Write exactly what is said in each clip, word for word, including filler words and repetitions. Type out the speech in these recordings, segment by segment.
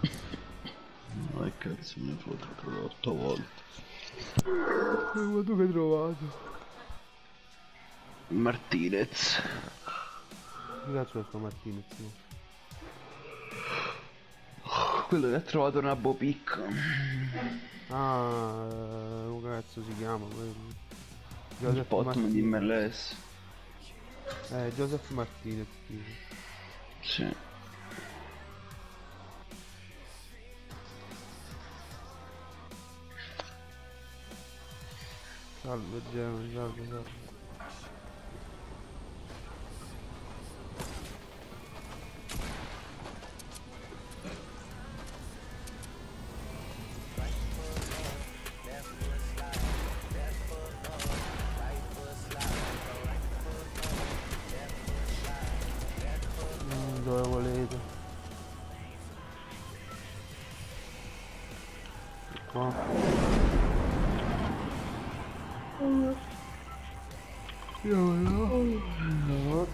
Ma che cazzo mi foto, ho trovato otto volte. Quanto che hai trovato? Martinez. Che cazzo è sto Martinez? Quello che ha trovato una Bopic. Ah, eh, come cazzo si chiama? quello? Il Joseph Potman di Martinez. M L S. Eh, Joseph Martinez, tipo. Sì. Salve Gemini, salve, salve. Mm, dove volete? Qua. Io no. No.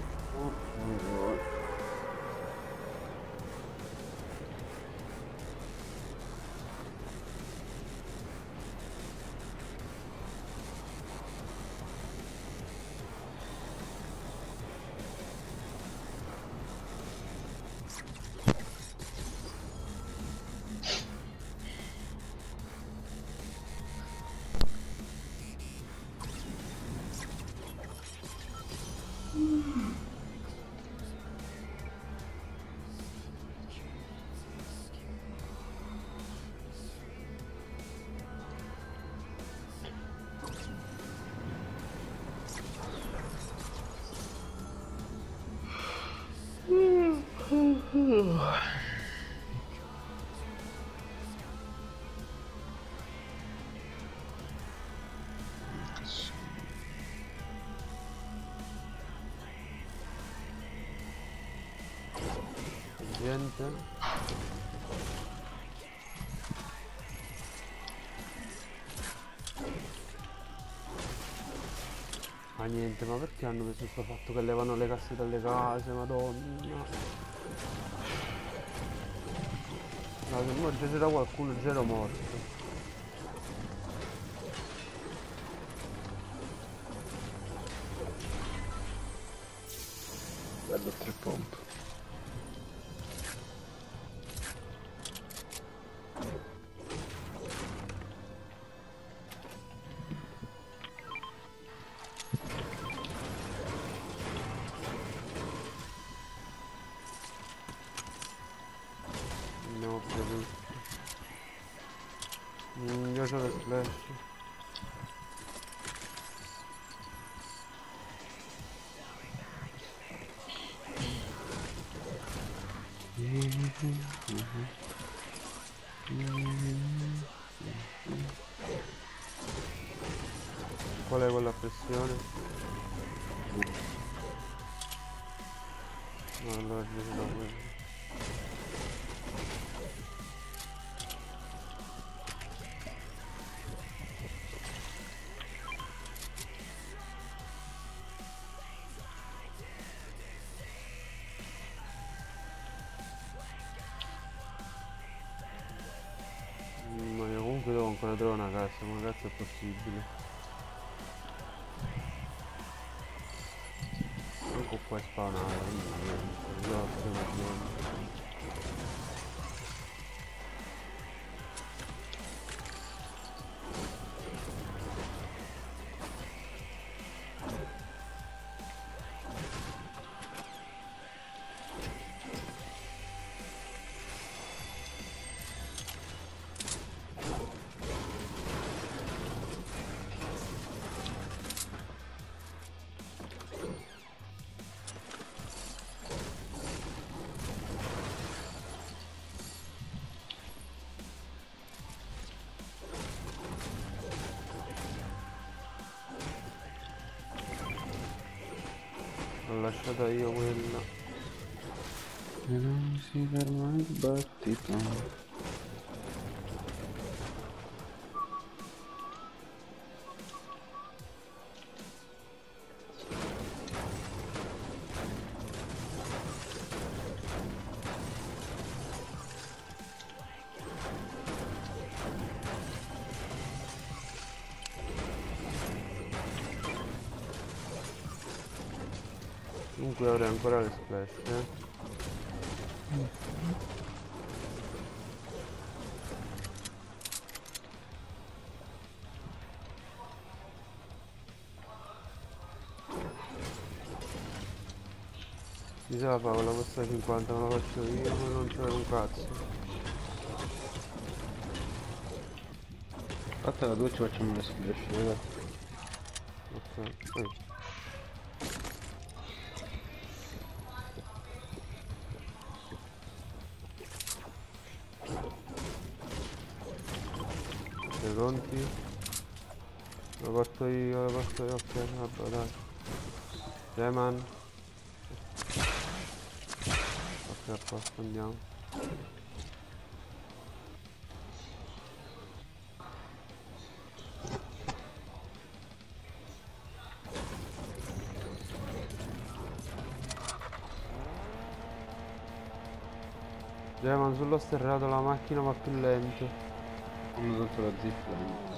Niente. Ma niente, ma perché hanno messo questo fatto che levano le casse dalle case, madonna? No, se no già c'era qualcuno, già ero morto. Bello tre pompe. Andiamo a prendere. Mm, io c'ho le splash. Qual è quella pressione? No, allora ci da quello. Mm, ma io comunque devo ancora trovare una cassa, come cazzo è possibile? Ecco qua è spawnato, niente, io ho preso. L'ho lasciata io quella. E non si ferma il battito. Comunque avrei ancora le splash, eh. Mi sa Paola, questa cinquanta me la faccio io, ma non c'è un cazzo. Fatta la doccia facciamo le splash, ragazzi. Ok. Eh. Sei pronti? Lo porto io, lo porto io, ok, vabbè dai. Geman. Ok, a posto, andiamo. Geman, sullo sterrato la macchina va più lento. Hanno dato la zipline.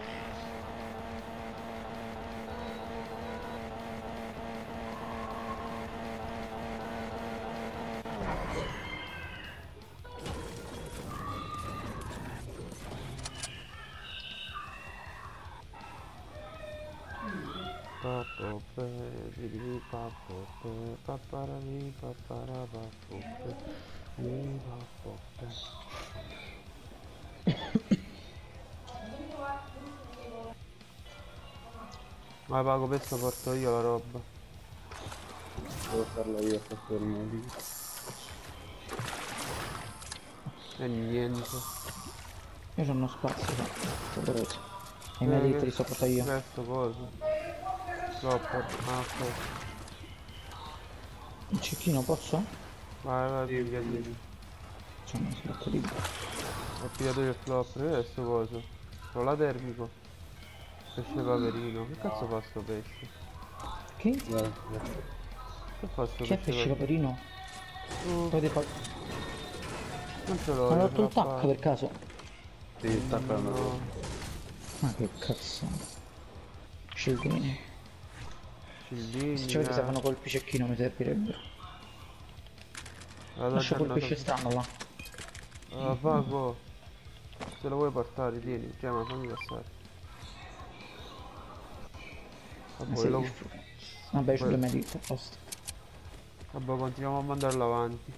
Papo pe, di papo pe, paparami, papara papo pe, di papo pe. Vai Paco, questo porto io la roba. Devo farla io a fatto il medico. E niente. Io c'ho uno spazio, se volete. E i Eh, medici che- li sto portando io. Questo coso. Flopper, ah ok. Un cecchino posso? Vai, vai, Sì, pigliati. sì. C'ho uno slot libero. Ho pigliato io il flopper, che è sto coso? Rolla termico. Pesce paperino. Che cazzo fa sto pesce? Che? Guarda, guarda. Che fa sto Chi è pesce pesce paperino? paperino? Uh, Dovete fare... non ce Ma l'ho, l'ho io ce rotto l'ho il tac fatta. per caso? Sì, sta per una No. Ma che cazzo. Scildini. Cildini, Se ci avete eh. servono colpi cecchino mi servirebbero. Vado Lascio quel aggiornato. pesce strano là. Ah, Paco. Se lo vuoi portare, tieni. Cioè, ma fammi passare. Ma Vabbè, sei lo... il fu- Vabbè, c'ho Poi- due medici, a posto. Vabbè, continuiamo a mandarlo avanti.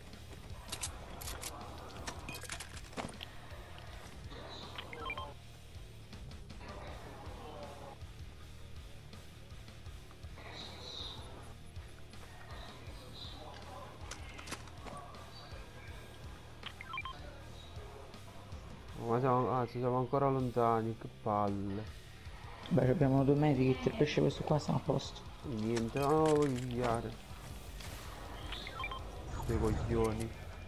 Ma siamo... Ah, ci siamo ancora lontani, che palle. Beh, abbiamo due medici, il pesce questo qua sta a posto. Niente, non lo voglio pigliare. Quei coglioni.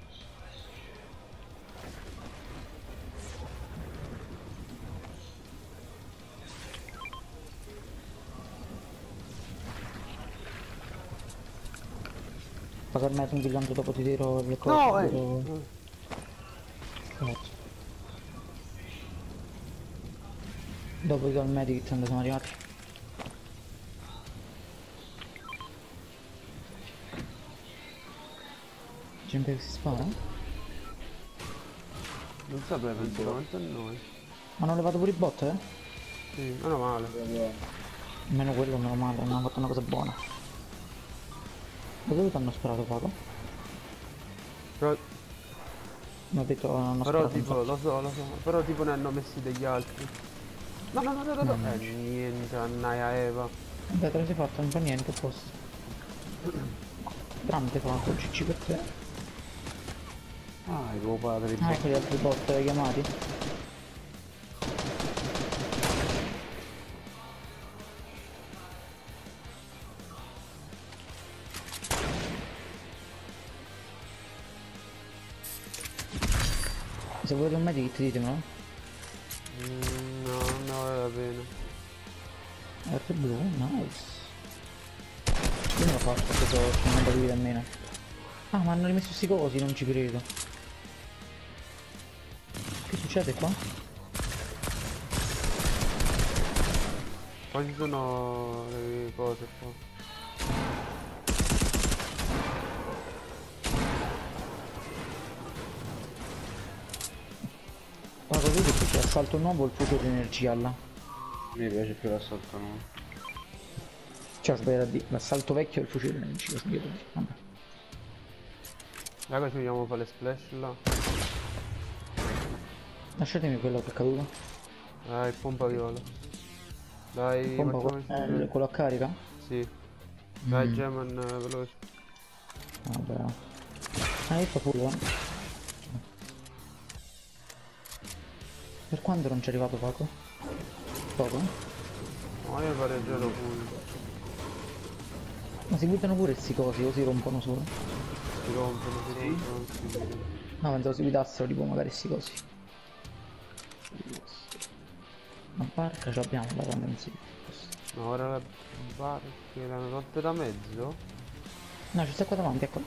Ma per me un gigante dopo ti tiro le cose. No, eh! tiro- Cazzo. Dopo che ho il medic quando siamo arrivati. Gente che si spara? Non sapevo, penso davanti a noi. Ma non levato pure i bot, eh? Sì, meno male. Almeno quello, meno male, non hanno fatto una cosa buona. Da dove ti hanno sparato, Paco? Però, Mi ha detto non hanno però sparato tipo, infatti. lo so, lo so. Però tipo ne hanno messi degli altri. No, no, no, no, no, no. Eh, niente, annaia Eva. Vabbè, te lo sei fatto, non fa niente, a posto. Tramite fatto, C C per te. Ah, i tuoi padri. Ah, ecco gli altri bot eh, chiamati. Se volete un medic ditemelo. Mm, no, non ne vale la pena. R blu, nice. Io non lo faccio questo torso, non da vita almeno. Ah, ma hanno rimesso sti cosi, non ci credo. Che succede qua? Poi ci sono le cose qua. Ma così che c'è assalto nuovo il fuso di energia là. Mi piace più l'assalto nuovo. Cioè ho sbagliato a dire, l'assalto vecchio e il fucile di energia, ho sbagliato a dire. Vabbè. Raga, ci vogliamo fare le splash là. Lasciatemi quello che è caduto. Dai, pompa viola. Dai, Pompa facciamo qua- eh, il... quello a carica? Sì. Dai, Mm. Geman, eh, veloce. Vabbè. Ah, io fa pure, eh. Per quanto non ci è arrivato poco? Poco? No, io pareggerò pure. Ma si buttano pure questi cosi o si rompono solo? Si rompono, si rompono, non si vedono. No, pensavo si guidassero tipo magari questi cosi. Una barca ce l'abbiamo da quando in sì. No, ora la barca l'hanno rotta da mezzo? No, ci sta qua davanti, ecco.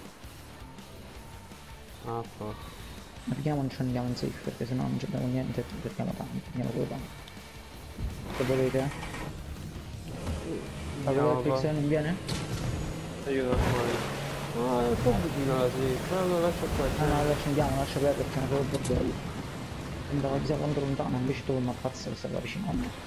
Ah, forse. Ma vediamo non ci andiamo in safe perché sennò non ci abbiamo niente, perdiamo tanto, andiamo solo tanto. Se volete, eh. La Andiamo P X qua. non viene? Aiuto fuori. No, è un po' vicino alla sì, però lo lascio qua. Ah no, adesso andiamo, lascia perdere perché è una cosa bordello. Andava chissà quanto lontano, invece tu non ammazza che stava vicino a me.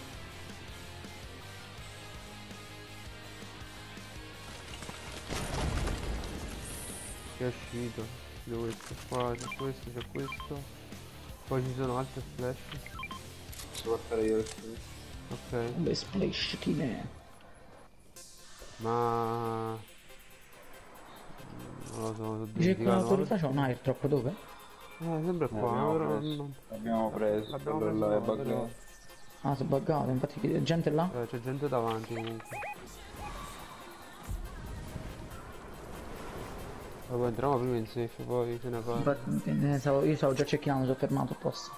Che è uscito. C'è questo qua, c'è questo, c'è questo. Poi ci sono altre splash. Posso portare io il fuso? Ok. Beh, splash, chi ne è? Ma... Non lo so, sono Dice che dimenticato. l'autorità c'è un airdrop dove? Eh, sempre qua, L'abbiamo però preso. non... L'abbiamo preso, L'abbiamo quello preso là è noi, buggato. Ah, si è buggato, infatti che gente là? Eh, c'è gente davanti comunque. Vabbè, entriamo prima in safe, poi se ne parla. Infatti, ne stavo- io stavo già checkando, mi sono fermato apposta.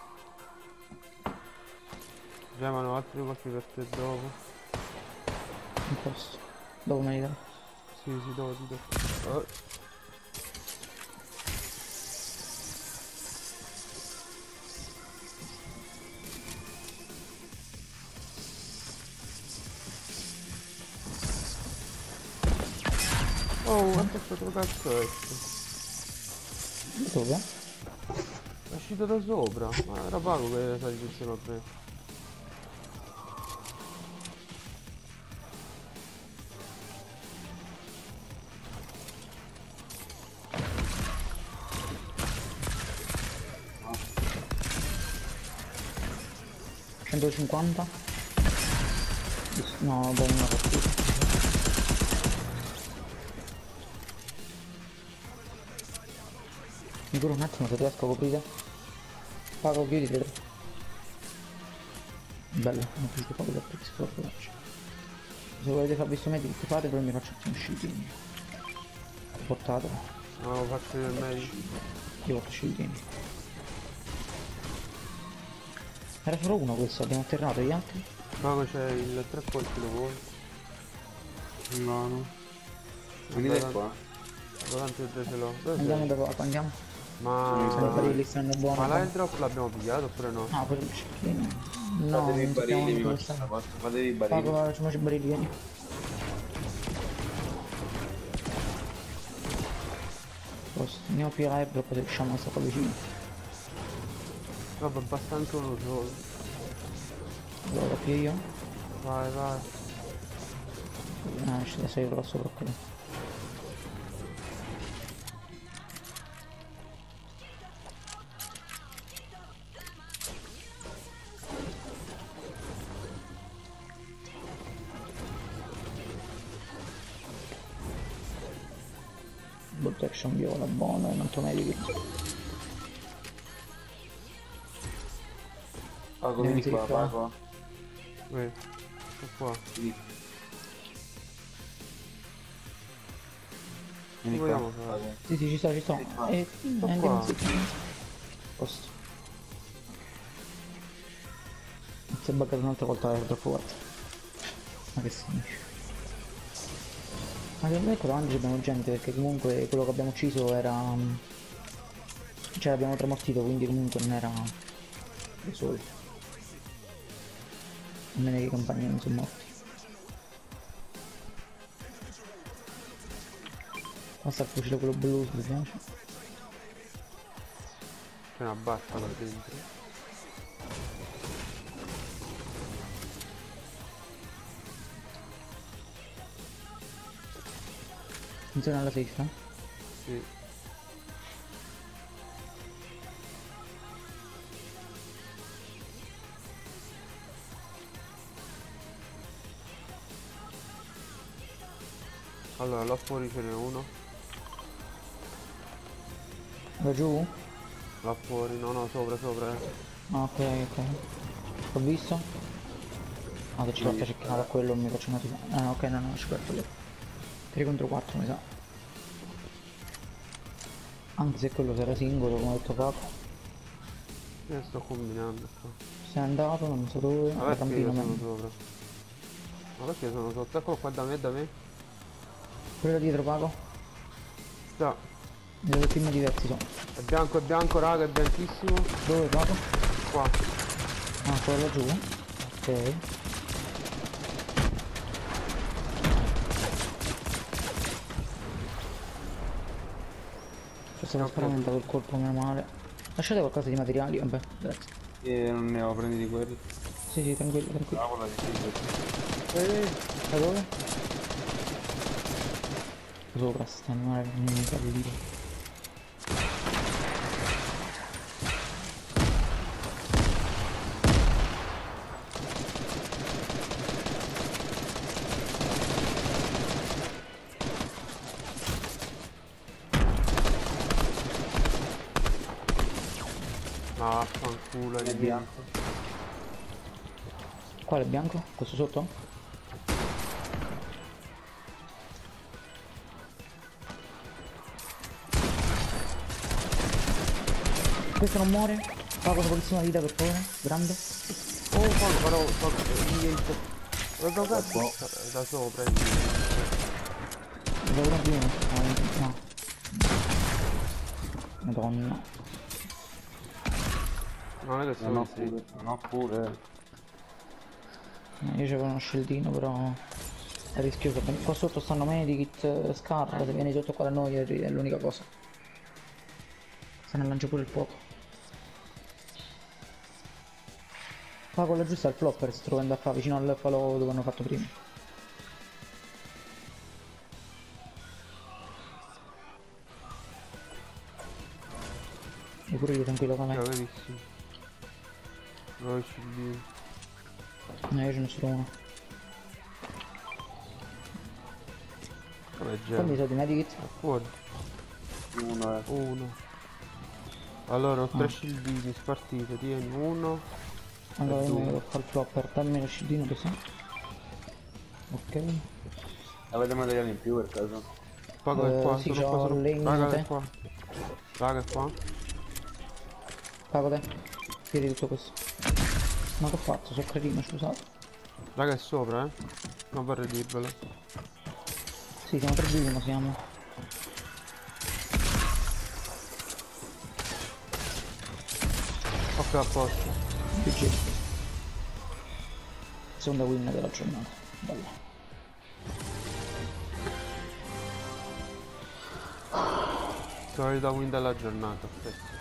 Chiamano altri colpi per te dopo. Un posto. Dopo me li dai. Sì, sì, dopo ti do. Oh. Oh, quanto è stato cazzo è? Dove? È uscito da sopra, ma era pago che salisse insieme a me. centocinquanta? No, dopo una partita. Mi curo un attimo se riesco a coprire. Pago, chiudi, vedo. Bello, mi è piaciuto poco da Pix, troppo faccio. Se volete far visto medic fate, però mi faccio uno shieldini. Portatelo. No, faccio io il medico. Io porto shieldini. Era solo uno questo, abbiamo atterrato gli altri? Pago c'è il tre colpi, lo vuoi? No, no. Venite Vabbè, qua. Davanti io già ce l'ho. Dove Andiamo sei? da qua, andiamo. Ma... Sono i barili, stanno buoni. Ma l'airdrop l'abbiamo pigliato oppure no? No, per il shieldino. No, Fatevi i non sappiamo barili, mi dove faccio sta. sta cosa. Fatevi i Pago, barili. facciamoci i barili, vieni. Posto, andiamo più airdrop se riusciamo a stare qua vicino. Vabbè, basta anche uno solo. Allora lo più io. Vai, vai. Ah, c'è da sei euro là sopra quello. Bolt action viola, buono, un altro medico. Pago, vieni Vieni qua, qua. Pago. Qui. Sto qua. Vieni, Che vieni vogliamo qua, fare? Pago. Sì, sì, ci sto, ci sto. Vieni qua. E Sto andiamo qua. insieme. Posto. Si è buggato un'altra volta, era troppo guarda. Ma che significa? Ma secondo me qua davanti abbiamo gente perché comunque quello che abbiamo ucciso era... mm, cioè l'abbiamo tramortito quindi comunque non era da soli. Almeno che i compagni non sono morti. Basta il fucile quello blu se vi piace. C'è una barca là dentro. Attenzione alla safe, eh? Sì. Allora, là fuori ce n'è uno. Va giù? Là fuori, no no, sopra, sopra. eh. Ah, ok, ok. L'ho visto? Ah, che ci porta cercare a quello, mi faccio una tira. Ah, ok, no, no, ci porta lì. tre contro quattro, mi sa. Anche se quello sarà singolo, come ho detto Paco. Io sto combinando qua. Se n'è andato, non so dove. Ma La perché io rampina sono me. sopra? Ma perché sono sotto? Eccolo qua da me, da me. Quello dietro Paco. Sta. Due team diversi sono. È bianco, è bianco, raga, è bianchissimo. Dove Paco? Qua. Ah, quello giù. Ok. Questo è lo sparamento col colpo, meno male. Lasciate qualcosa di materiali, vabbè, grazie. E non ne ho, prendi di quelli. Sì, sì, tranquillo, tranquillo. Tavola di figlio. Eh, da dove? Sopra stanno, non mi capi dire. Ma vaffanculo, È è bianco. Quale è bianco? Questo sotto? Questo non muore? Pago una pochissima vita per favore, grande. Oh, Paco, però, Paco, niente. Guarda, guarda, da sopra. è Da uno più uno. No, no. Madonna. Non è che Non ho sono sì. pure. Non ho pure. No, io c'avevo uno scellino però è rischioso. Qua sotto stanno medikit, eh, scar, se vieni sotto qua da noi è è l'unica cosa. Se ne lancia pure il fuoco. Pago la giusta al flopper, si trova andare a fare vicino al falò dove hanno fatto prima. E pure io tranquillo con me. Bravissimo. Dove ci viene? No, io ce ne sono uno. Vabbè, già. Quanti sono di medikit? Fuori. Uno è. Uno. Allora, ho tre Ah. scildini spartiti, tieni uno. Allora E io mi due. devo fare il flopper, dammi lo scildino che sa. Ok. Avete materiali in più per caso? Pago è Eh, qua, sì, sono qua, c'ho sono legno, raga te. è qua. Raga è qua. Pago te. Tieni tutto questo. Ma che ho fatto? Sono cretino, scusate. Raga è sopra, eh. Non vorrei dirvelo. Sì, siamo tre di uno, siamo. Ok, a posto. G G. Seconda win della giornata. Bella. Solita win della giornata, aspetta.